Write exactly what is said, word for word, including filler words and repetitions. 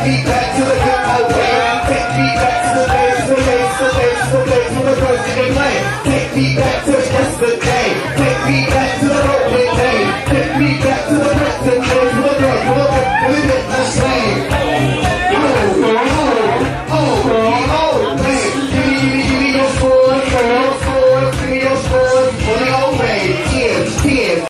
me back to the good old days. Take me back to the days, the days, the days, the days when the first game playing. Take me back to